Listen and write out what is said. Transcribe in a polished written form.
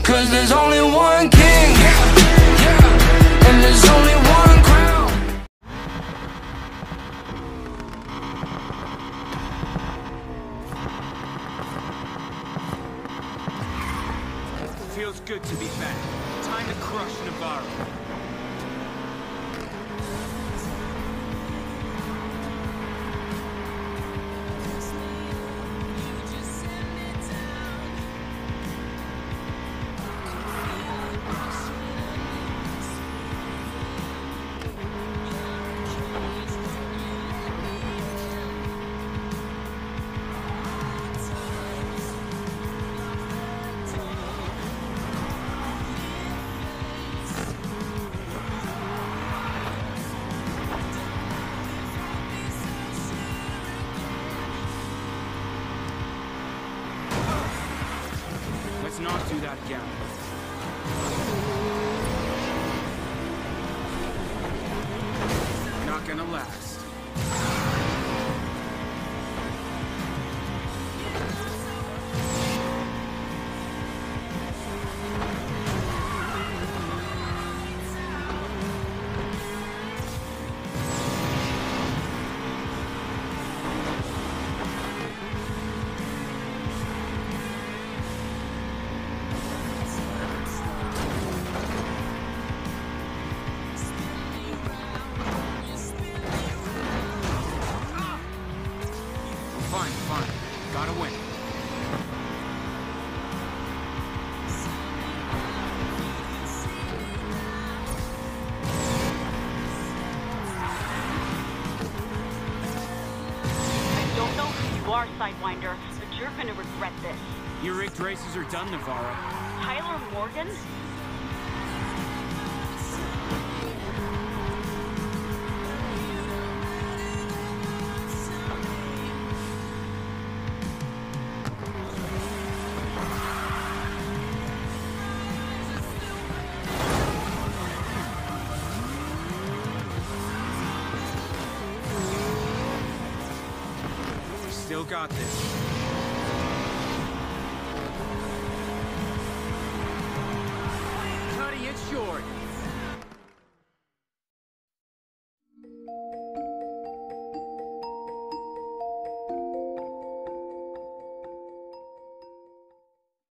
'Cause there's only one king, and there's only one crown. Feels good to be back. Time to crush Navarro. Let's not do that again. Not gonna last. Fine. Gotta win. I don't know who you are, Sidewinder, but you're gonna regret this. Your rigged races are done, Navarro. Tyler Morgan? Still got this. Cutting it short.